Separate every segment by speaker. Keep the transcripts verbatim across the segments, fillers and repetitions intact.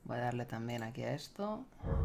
Speaker 1: Voy a darle también aquí a esto.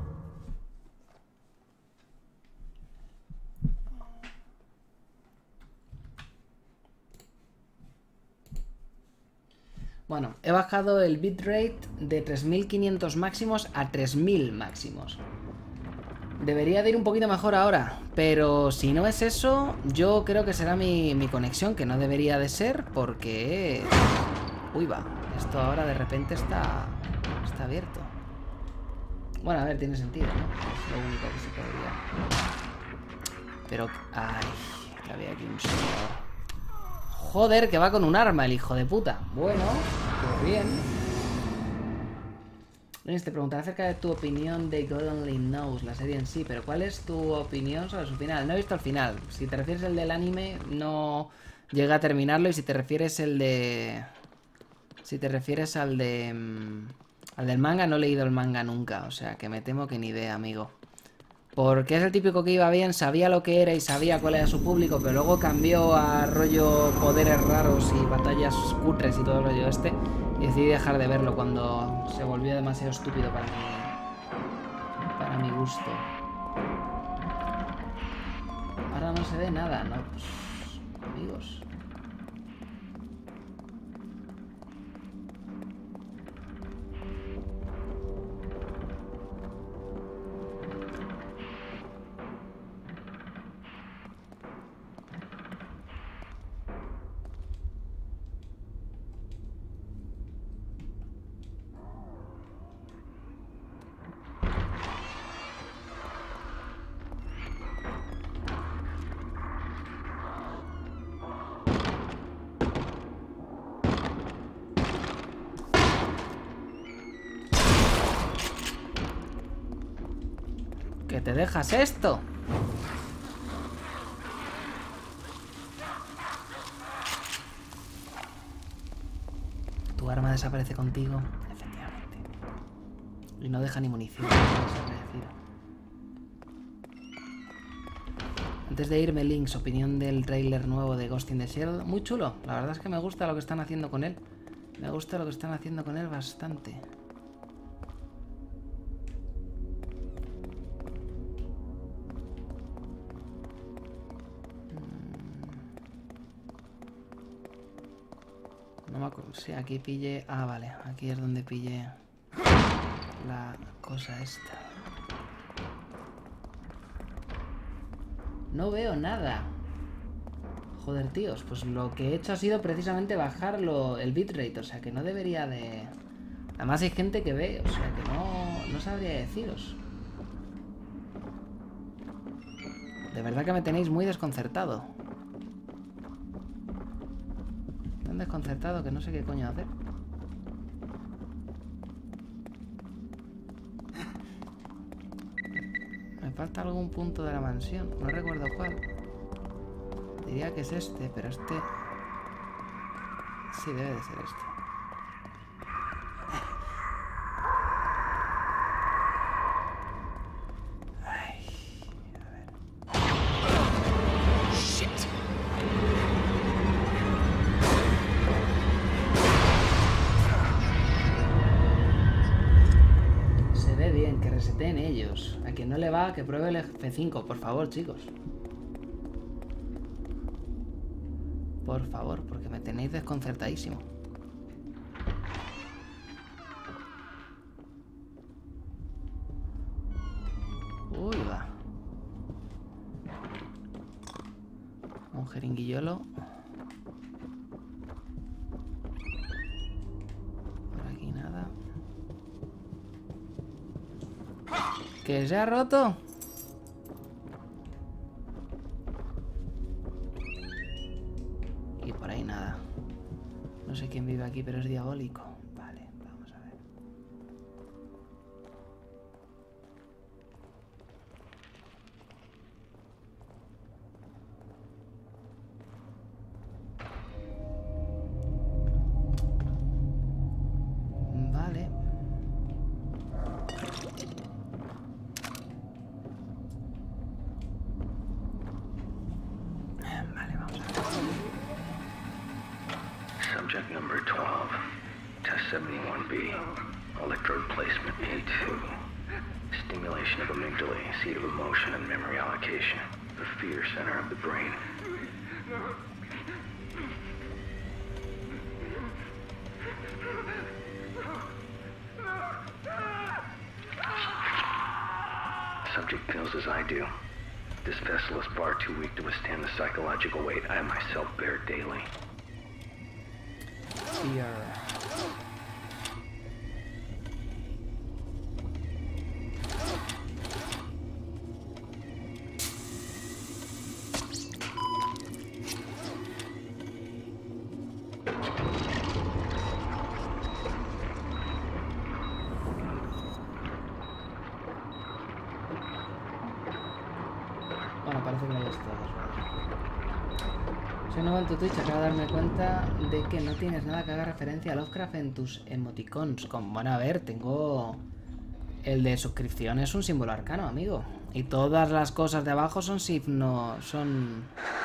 Speaker 1: Bueno, he bajado el bitrate de tres mil quinientos máximos a tres mil máximos. Debería de ir un poquito mejor ahora, pero si no es eso, yo creo que será mi, mi conexión, que no debería de ser, porque... Uy, va, esto ahora de repente está, está abierto. Bueno, a ver, tiene sentido, ¿no? Es lo único que se podría... Pero... Ay, que había aquí un señor. Joder, que va con un arma el hijo de puta. Bueno, pues bien. Luis, te preguntaré acerca de tu opinión de God Only Knows, la serie en sí, pero ¿cuál es tu opinión sobre su final? No he visto el final. Si te refieres al del anime, no llegué a terminarlo. Y si te refieres el de... Si te refieres al de... Al del manga, no he leído el manga nunca. O sea, que me temo que ni idea, amigo. Porque es el típico que iba bien, sabía lo que era y sabía cuál era su público, pero luego cambió a rollo poderes raros y batallas cutres y todo el rollo este. Y decidí dejar de verlo cuando se volvió demasiado estúpido para mi, para mi gusto. Ahora no se ve nada, ¿no? Pues, amigos. ¿Que te dejas esto? Tu arma desaparece contigo, efectivamente. Y no deja ni munición. Antes de irme, Links, opinión del tráiler nuevo de Ghost in the Shell. Muy chulo. La verdad es que me gusta lo que están haciendo con él. Me gusta lo que están haciendo con él bastante. No me acuerdo. Sí, aquí pille... Ah, vale. Aquí es donde pille la cosa esta. No veo nada. Joder, tíos. Pues lo que he hecho ha sido precisamente bajarlo el bitrate. O sea, que no debería de... Además hay gente que ve. O sea, que no, no sabría deciros. De verdad que me tenéis muy desconcertado. Tan desconcertado que no sé qué coño hacer. Me falta algún punto de la mansión. No recuerdo cuál. Diría que es este, pero este... Sí, debe de ser este. Ay, a ver. Shit. Se ve bien, que reseteen ellos. A quien no le va, que pruebe el F cinco, por favor, chicos. Por favor, porque me tenéis desconcertadísimo. Uy, va. Un jeringuillolo. Por aquí nada. ¿Que se ha roto? Y por ahí nada. No sé quién vive aquí, pero es diabólico. Vale, vamos a ver. Vale. Vale, vamos a ver.
Speaker 2: Subject number twelve, test seventy-one B, electrode placement A two. Stimulation of amygdala, seat of emotion and memory allocation. The fear center of the brain. Subject feels as I do. This vessel is far too weak to withstand the psychological weight I myself bear daily.
Speaker 1: Fear. Soy nuevo en tu Twitch, acabo de darme cuenta de que no tienes nada que haga referencia a Lovecraft en tus emoticons. Como, bueno, a ver, tengo... El de suscripción es un símbolo arcano, amigo. Y todas las cosas de abajo son signo... son...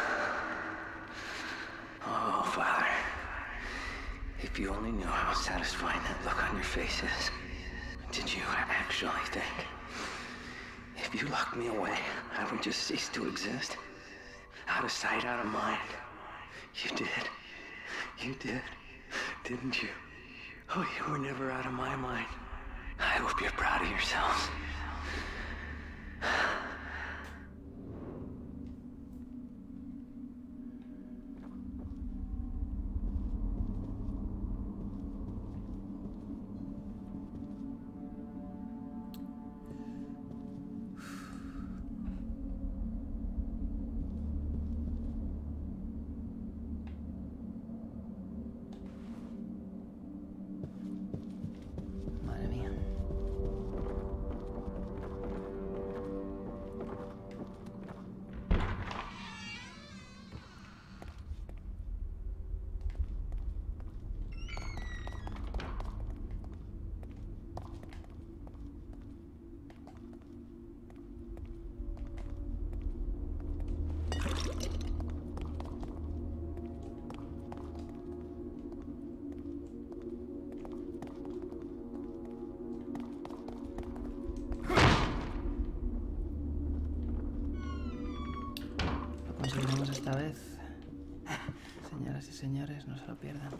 Speaker 2: Oh, Father. If you only knew how satisfying that look on your face is. Did you actually think? If you locked me away, I would just cease to exist. Out of sight, out of mind. You did. You did. Didn't you? Oh, you were never out of my mind. I hope you're proud of yourselves.
Speaker 1: Conseguiremos esta vez. Señoras y señores, no se lo pierdan.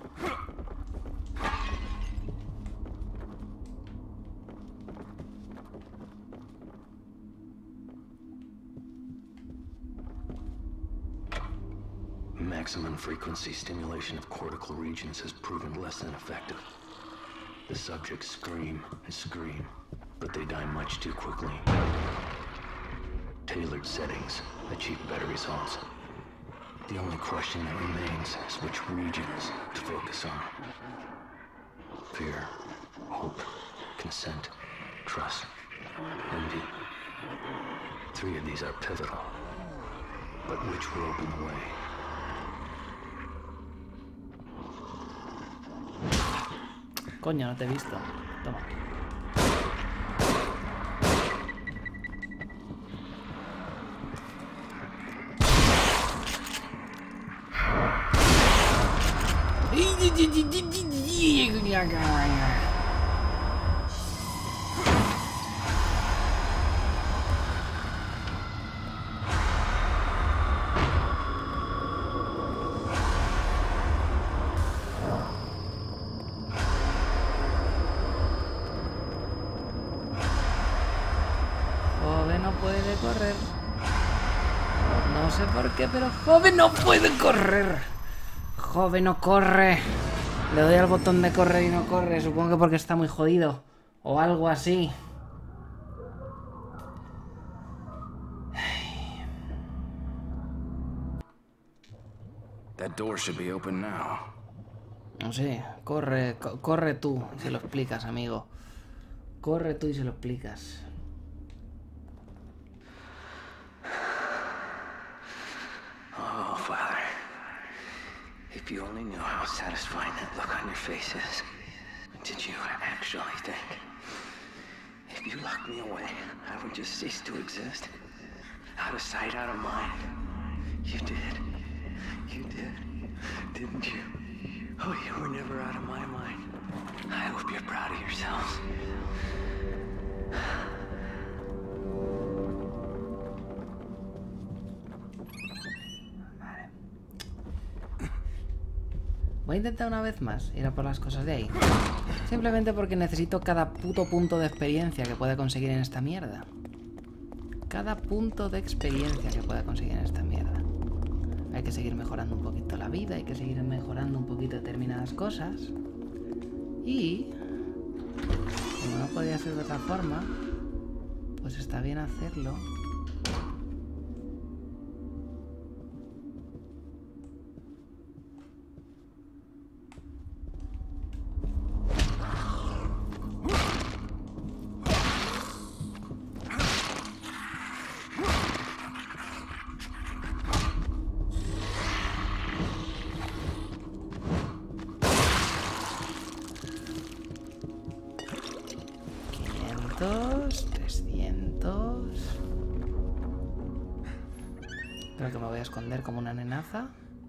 Speaker 2: Maximum frequency stimulation of cortical regions has proven less than effective. The subjects scream and scream, but they die much too quickly. Tailored settings achieve better results. The only question that remains is which regions to focus on. Fear, hope, consent, trust, envy. Three of these are pivotal. But which will open the way?
Speaker 1: Coño, no te he visto. Toma. Joven no puede correr. No sé por qué, pero joven no puede correr. Joven no corre. Le doy al botón de correr y no corre. Supongo que porque está muy jodido. O algo así.
Speaker 3: That door should be open now.
Speaker 1: No sé. Corre, co corre tú y se lo explicas, amigo. Corre tú y se lo explicas.
Speaker 2: Oh, Father. If you only knew how satisfying that look on your face is. Did you actually think? If you locked me away, I would just cease to exist. Out of sight, out of mind. You did. You did. Didn't you? Oh, you were never out of my mind. I hope you're proud of yourselves.
Speaker 1: Voy a intentar una vez más ir a por las cosas de ahí. Simplemente porque necesito cada puto punto de experiencia que pueda conseguir en esta mierda. Cada punto de experiencia que pueda conseguir en esta mierda. Hay que seguir mejorando un poquito la vida, hay que seguir mejorando un poquito determinadas cosas. Y... como no podía ser de otra forma, pues está bien hacerlo. trescientos. Creo que me voy a esconder como una nenaza.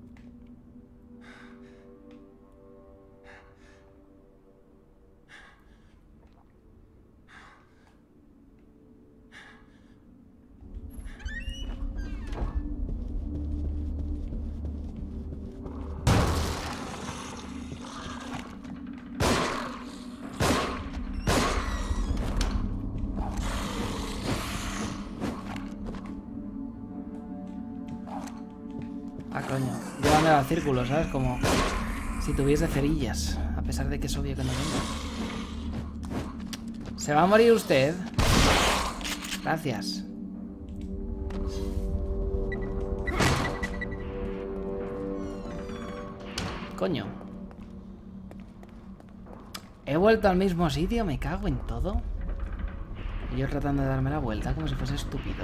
Speaker 1: Ah, coño. Llévame al círculo, ¿sabes? Como si tuviese cerillas. A pesar de que es obvio que no tengo. ¿Se va a morir usted? Gracias. Coño. He vuelto al mismo sitio, me cago en todo. Y yo tratando de darme la vuelta como si fuese estúpido.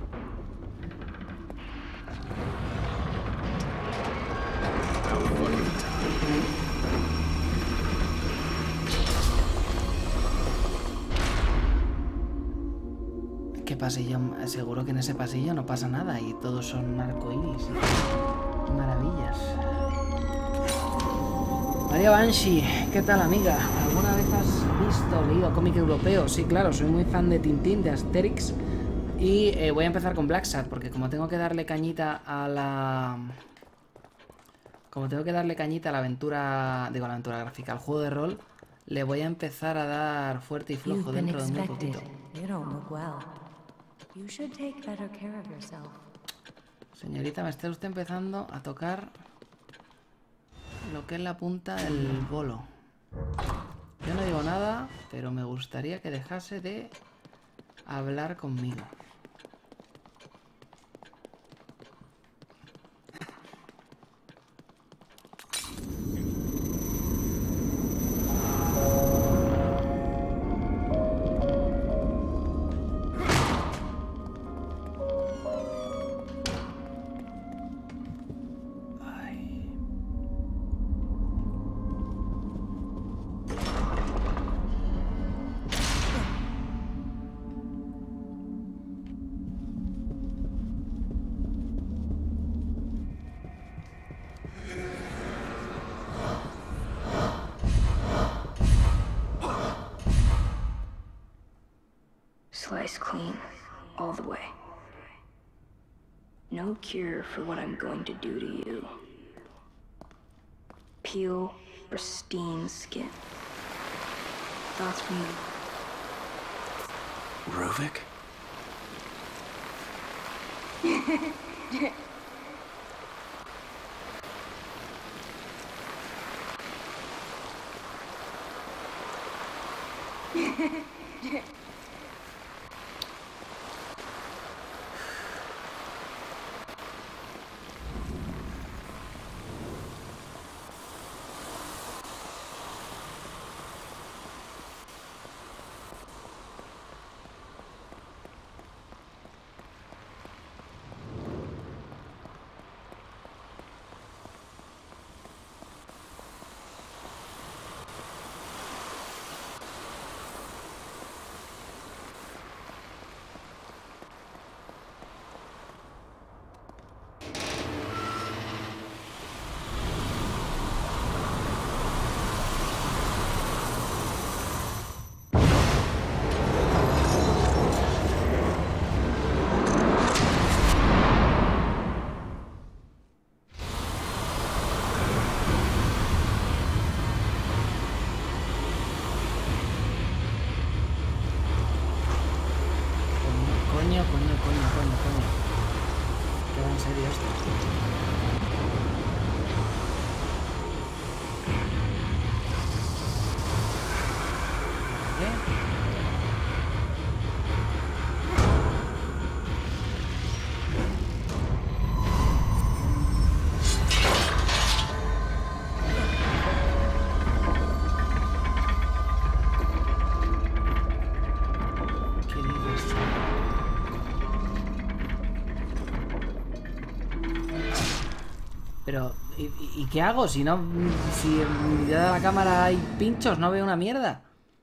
Speaker 1: ¿Qué pasillo? Seguro que en ese pasillo no pasa nada y todos son arcoíris y maravillas. María Banshee, ¿qué tal, amiga? ¿Alguna vez has visto o leído cómic europeo? Sí, claro, soy muy fan de Tintín, de Asterix. Y eh, voy a empezar con Black Sad, porque como tengo que darle cañita a la... Como tengo que darle cañita a la aventura... Digo, a la aventura gráfica, al juego de rol, le voy a empezar a dar fuerte y flojo dentro de muy poquito. Señorita, me está usted empezando a tocar lo que es la punta del bolo. Yo no digo nada, pero me gustaría que dejase de hablar conmigo.
Speaker 4: Slice clean, all the way. No cure for what I'm going to do to you. Peel pristine skin. Thoughts from you?
Speaker 3: Ruvik?
Speaker 1: coño, coño, coño, coño. ¿Qué va en serio esto? ¿Qué? Pero, ¿y, y qué hago? Si no, si en mitad de la cámara hay pinchos, no veo una mierda.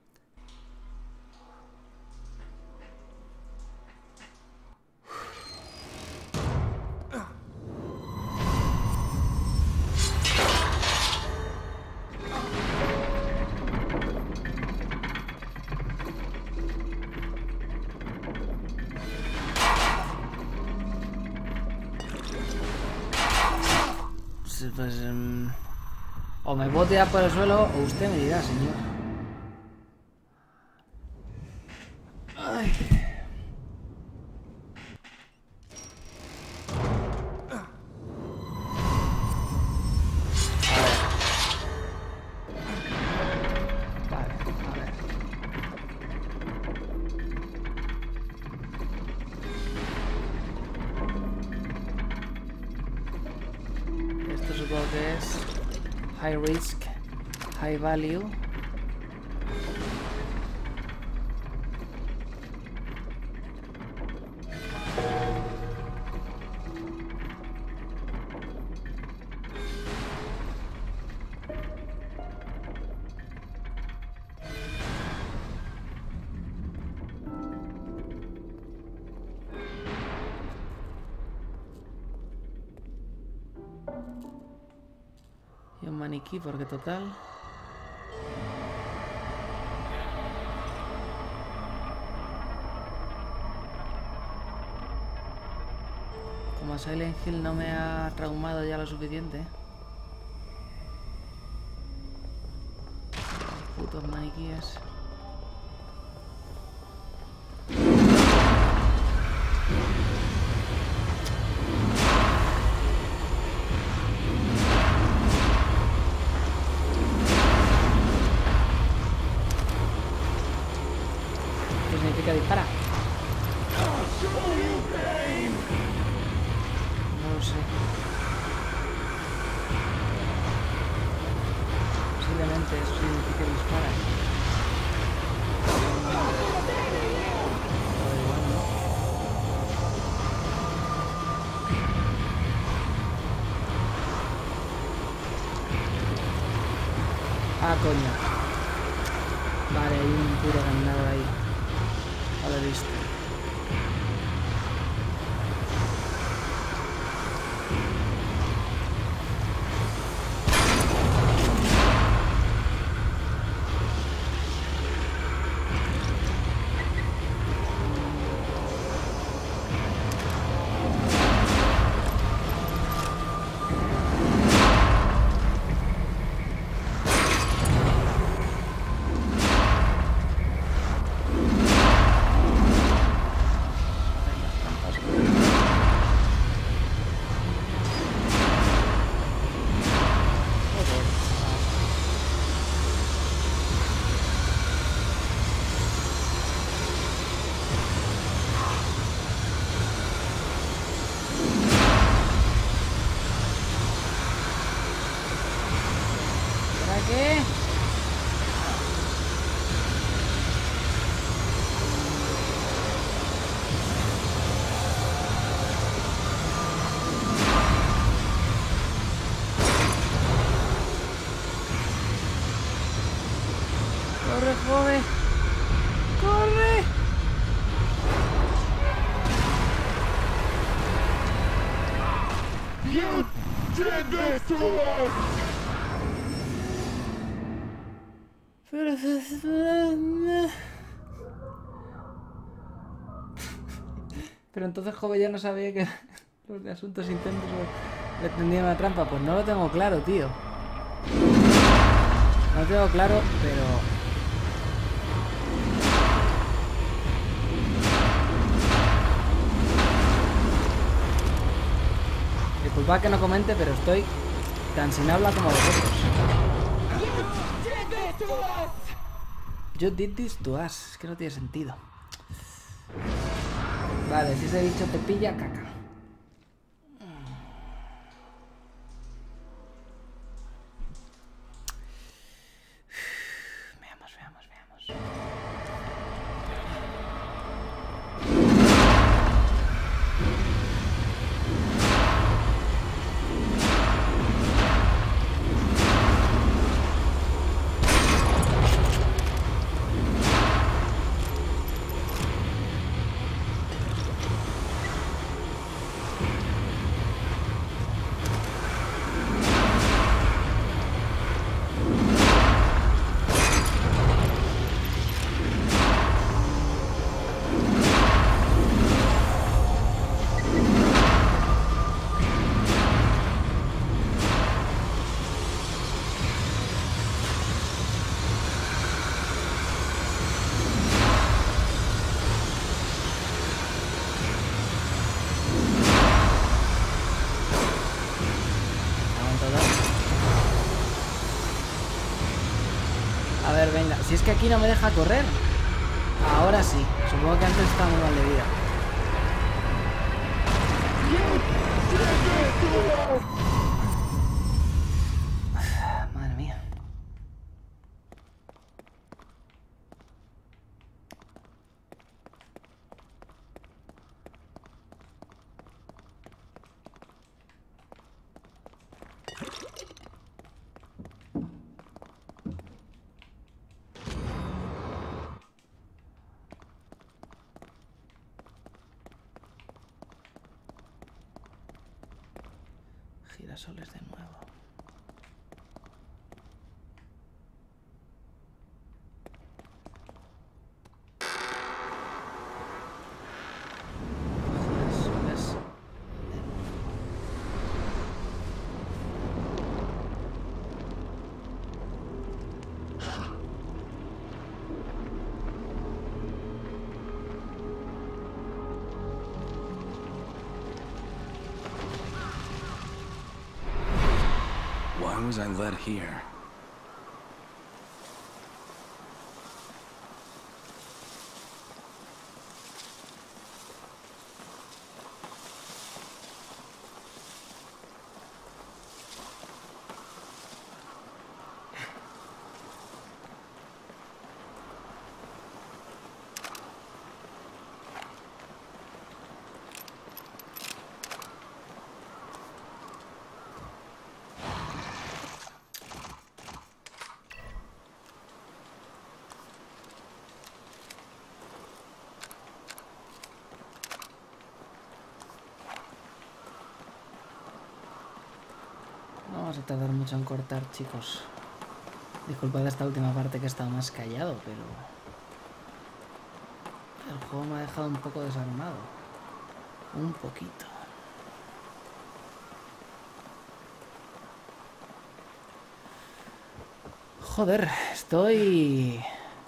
Speaker 1: Pues, um, o me botea por el suelo o usted me dirá, señor. Ay. Vale, a ver. Esto supongo que es high risk, high value. Y un maniquí, porque total... Como Silent Hill no me ha traumado ya lo suficiente. Putos maniquíes. ¿Qué significa dispara? No lo sé. Posiblemente eso significa dispara. Pero igual no. Ah, coño. Vale, hay un puro ganador ahí. Ya lo he visto. ¿Para qué? ¡Corre, joven! ¡Corre!
Speaker 5: You did this to us!
Speaker 1: Pero entonces joven ya no sabía que los de asuntos internos le tendían una trampa. Pues no lo tengo claro, tío. No lo tengo claro, pero... Disculpad que no comente, pero estoy tan sin habla como vosotros. You did this to us. Es que no tiene sentido. Vale, si ese bicho te pilla, caca. Veamos, veamos, veamos. A ver, venga. Si es que aquí no me deja correr. Ahora sí. Supongo que antes estaba muy mal de vida. Madre mía. Girasoles de nuevo. Girasoles.
Speaker 3: Why was I led here? No vamos a tardar mucho en cortar, chicos. Disculpad esta última parte que he estado más callado, pero el juego me ha dejado un poco desarmado. Un poquito. Joder, estoy...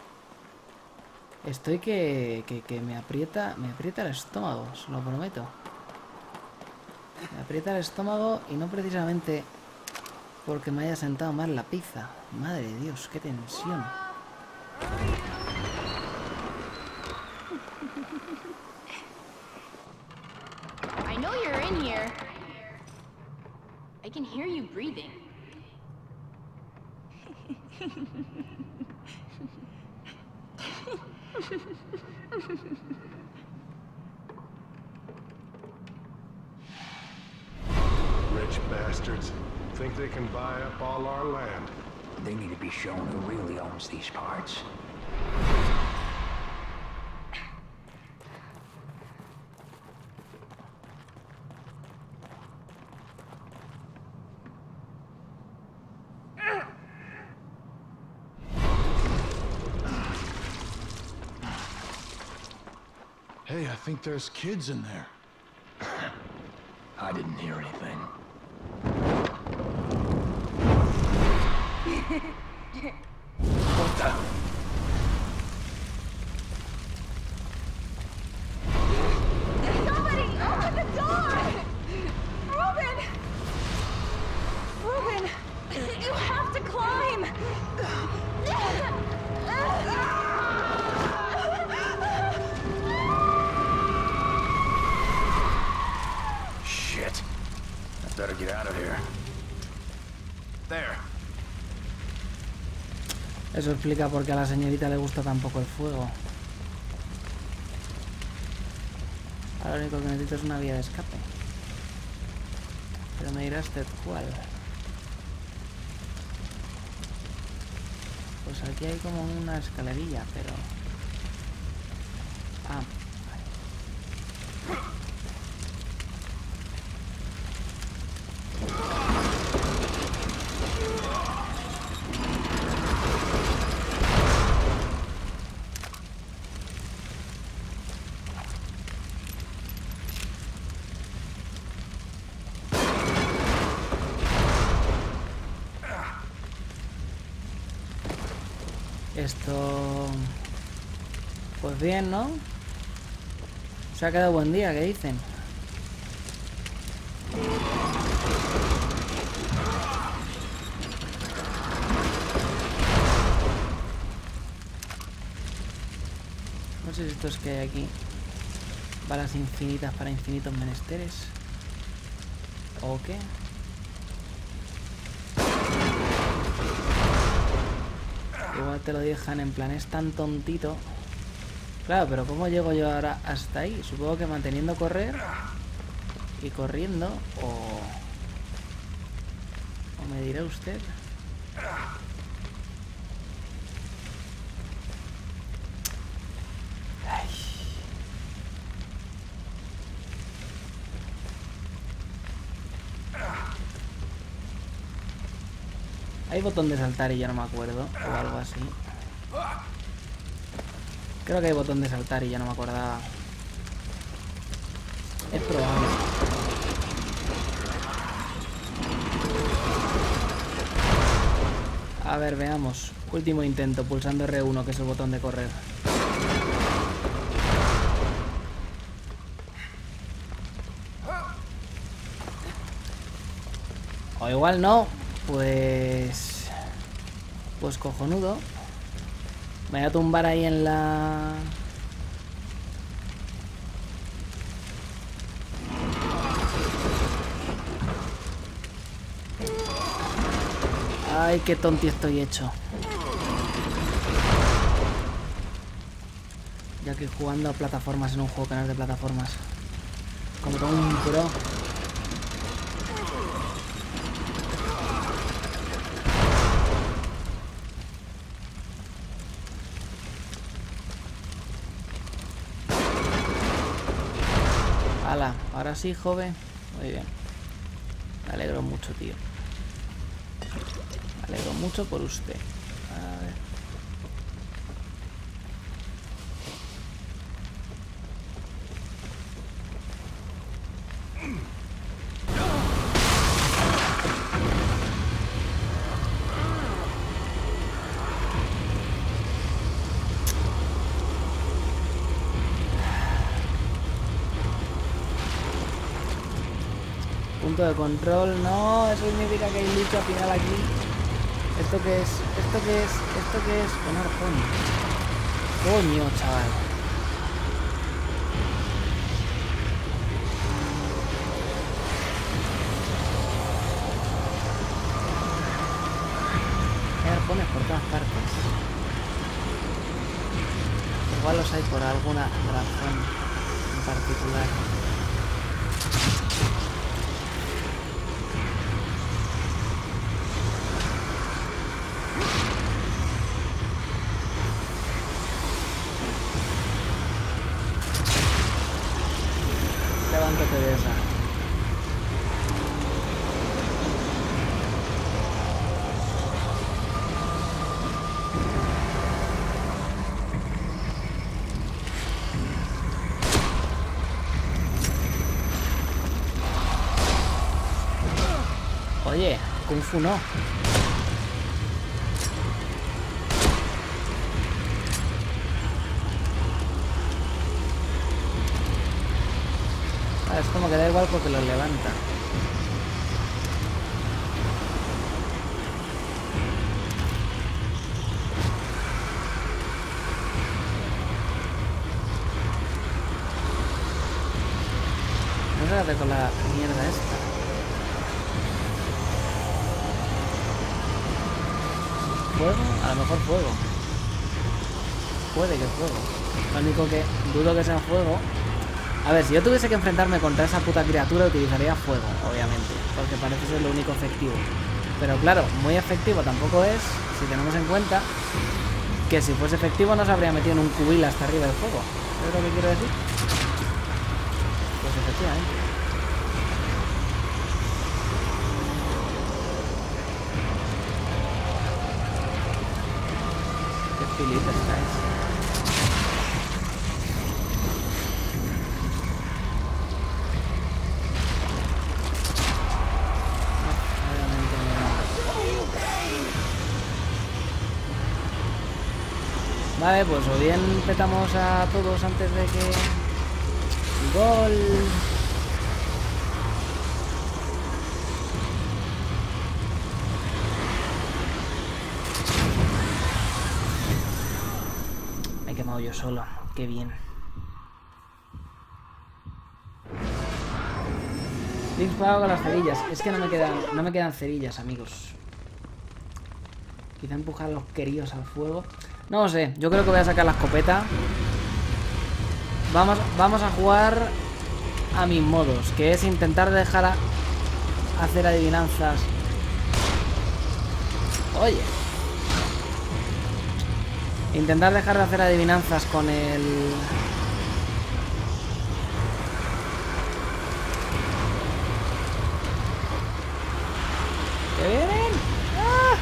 Speaker 3: Estoy que, que, que me aprieta, me aprieta el estómago, os lo prometo. Me aprieta el estómago y no precisamente porque me haya sentado mal la pizza. Madre de Dios, qué tensión.
Speaker 6: I know you're in here. I can hear you breathing.
Speaker 5: Rich bastards. Think they can buy up all our land.
Speaker 2: They need to be shown who really owns these parts.
Speaker 5: Hey, I think there's kids in there.
Speaker 2: I didn't hear anything. What the?
Speaker 6: Somebody open the door! Ruben!
Speaker 2: out of here. There.
Speaker 1: Eso explica por qué a la señorita le gusta tan poco el fuego. Ahora lo único que necesito es una vía de escape. Pero me dirá usted cuál. Pues aquí hay como una escalerilla, pero... Ah, esto... Pues bien, ¿no? Se ha quedado buen día, ¿qué dicen? No sé si esto es que hay aquí balas infinitas para infinitos menesteres o qué. Igual te lo dejan en plan, es tan tontito. Claro, pero ¿cómo llego yo ahora hasta ahí? Supongo que manteniendo correr y corriendo, o... o me dirá usted. Ay. Hay botón de saltar y ya no me acuerdo, o algo así. Creo que hay botón de saltar y ya no me acordaba. Es probable. A ver, veamos. Último intento, pulsando R uno, que es el botón de correr. O igual no. Pues... Pues cojonudo. Me voy a tumbar ahí en la... Ay, qué tonti estoy hecho. Ya que jugando a plataformas en un juego que no es de plataformas. Como todo un pro. Hala, ahora sí, joven. Muy bien. Me alegro mucho, tío. Me alegro mucho por usted. A ver. Punto de control, no, eso significa que hay lucha final aquí. ¿Esto qué es? ¿Esto qué es? ¿Esto qué es? Un arpón. Coño, chaval. Hay arpones por todas partes. Igual los hay por alguna razón en particular. Levántate de esa. Oye, Kung Fu no. Es como que da igual porque los levanta. No se hace con la mierda esta. fuego, a lo mejor fuego. Puede que fuego. Lo único que dudo que sea fuego. A ver, si yo tuviese que enfrentarme contra esa puta criatura, utilizaría fuego, obviamente, porque parece ser lo único efectivo. Pero claro, muy efectivo tampoco es, si tenemos en cuenta que si fuese efectivo no se habría metido en un cubil hasta arriba del fuego. ¿Sabes lo que quiero decir? Pues efectivamente. Qué filita estáis. Vale, pues o bien petamos a todos antes de que... ¡Gol! Me he quemado yo solo. Qué bien. Disparado con las cerillas. Es que no me quedan, no me quedan cerillas, amigos. Quizá empujar a los queridos al fuego. No lo sé, yo creo que voy a sacar la escopeta. Vamos, vamos a jugar a mis modos, que es intentar dejar a hacer adivinanzas. Oye. Intentar dejar de hacer adivinanzas con el... ¿Qué vienen? ¡Ah!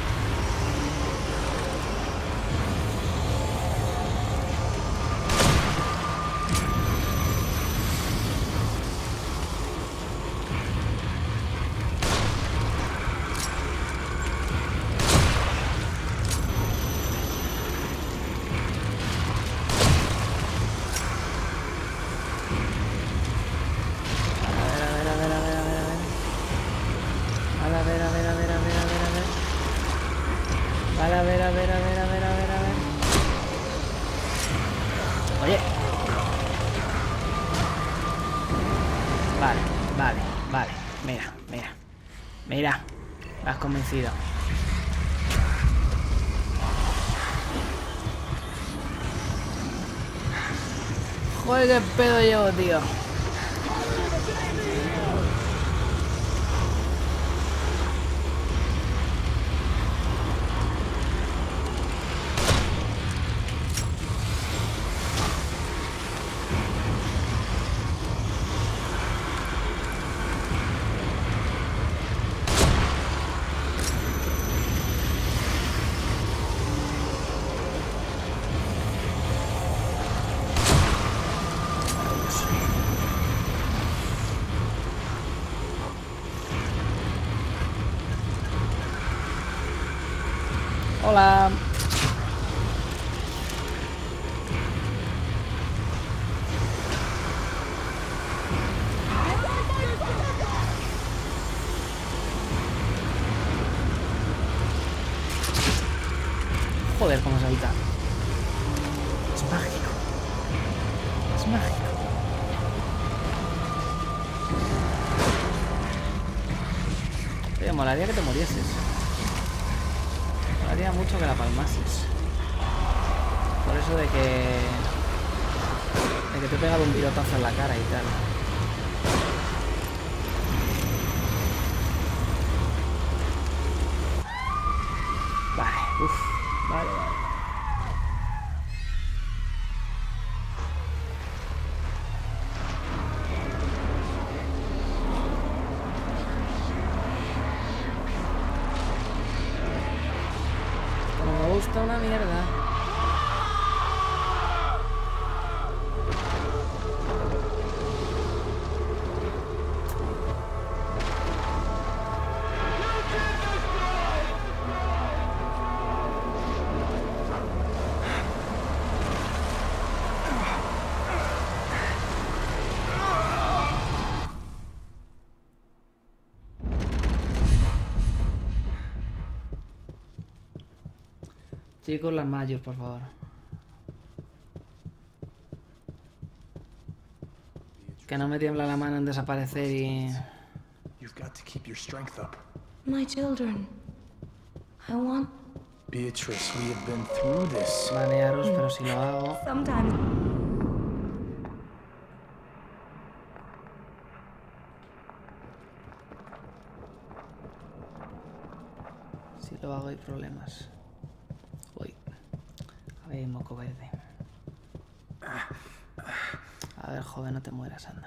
Speaker 1: Mira, me has convencido. Joder, qué pedo llevo, tío. Hola. Joder, cómo salta. Es mágico. Es mágico. Te molaría que te murieses. Me molaría mucho que la palmases. Por eso de que... De que te he pegado un pirotazo en la cara y tal. Vale, uff. Vale, vale. Esto no me gusta una mierda. Chicos, las mayos, por favor. Que no me tiembla la mano en desaparecer y...
Speaker 5: You've got to keep your strength up.
Speaker 4: My children. I want
Speaker 7: Beatrice, we have been through this.
Speaker 1: Banearos, pero si lo hago...
Speaker 4: Sometimes.
Speaker 1: Si lo hago hay problemas. Uy. A ver, moco verde. A ver, joven, no te mueras, anda.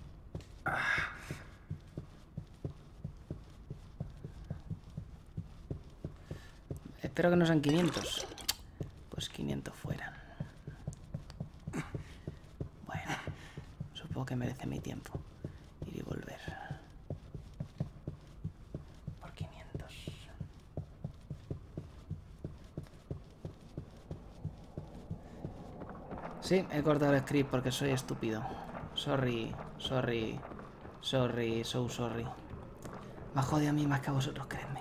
Speaker 1: Espero que no sean quinientos. Pues quinientos fueran. Bueno, supongo que merece mi tiempo. Ir y volver. Por quinientos. Sí, he cortado el script porque soy estúpido. Sorry, sorry, sorry, so sorry. Me jode a mí más que a vosotros, créanme.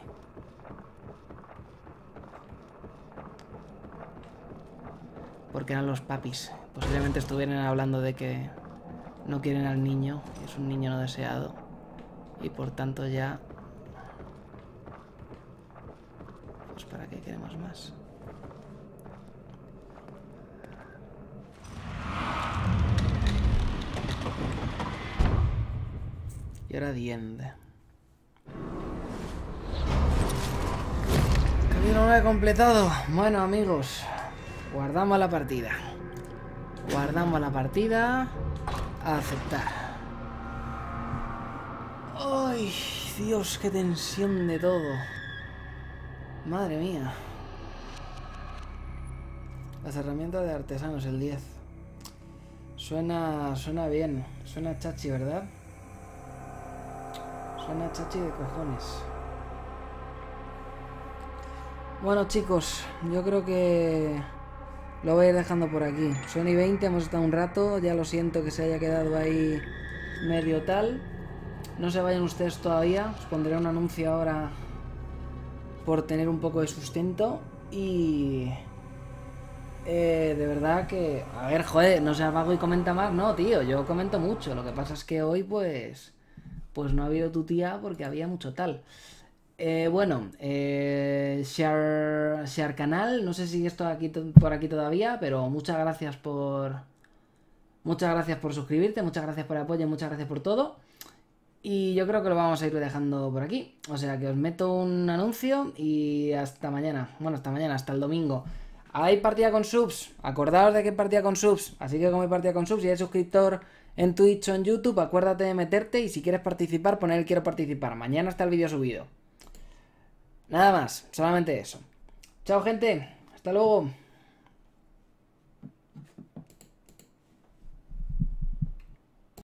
Speaker 1: Porque eran los papis. Posiblemente estuvieran hablando de que no quieren al niño, que es un niño no deseado. Y por tanto ya... Pues ¿para qué queremos más? Y ahora The End. Camino nueve completado. Bueno, amigos. Guardamos la partida. Guardamos la partida. A aceptar. ¡Ay, Dios! ¡Qué tensión de todo! Madre mía. Las herramientas de artesanos, el diez. Suena, suena bien. Suena chachi, ¿verdad? Suena chachi de cojones. Bueno, chicos, yo creo que lo voy a ir dejando por aquí. Son y veinte, hemos estado un rato. Ya lo siento que se haya quedado ahí medio tal. No se vayan ustedes todavía. Os pondré un anuncio ahora por tener un poco de sustento. Y... Eh, de verdad que... A ver, joder, no seas vago y comenta más. No, tío, yo comento mucho. Lo que pasa es que hoy, pues... Pues no ha habido tu tía porque había mucho tal. Eh, bueno, eh, share, share canal, no sé si esto aquí por aquí todavía, pero muchas gracias por muchas gracias por suscribirte, muchas gracias por el apoyo, muchas gracias por todo. Y yo creo que lo vamos a ir dejando por aquí. O sea que os meto un anuncio y hasta mañana. Bueno, hasta mañana, hasta el domingo. Hay partida con subs, acordaos de que hay partida con subs. Así que como hay partida con subs y eres suscriptor en Twitch o en YouTube, acuérdate de meterte y si quieres participar, poner el quiero participar. Mañana está el vídeo subido. Nada más, solamente eso. Chao, gente. Hasta luego.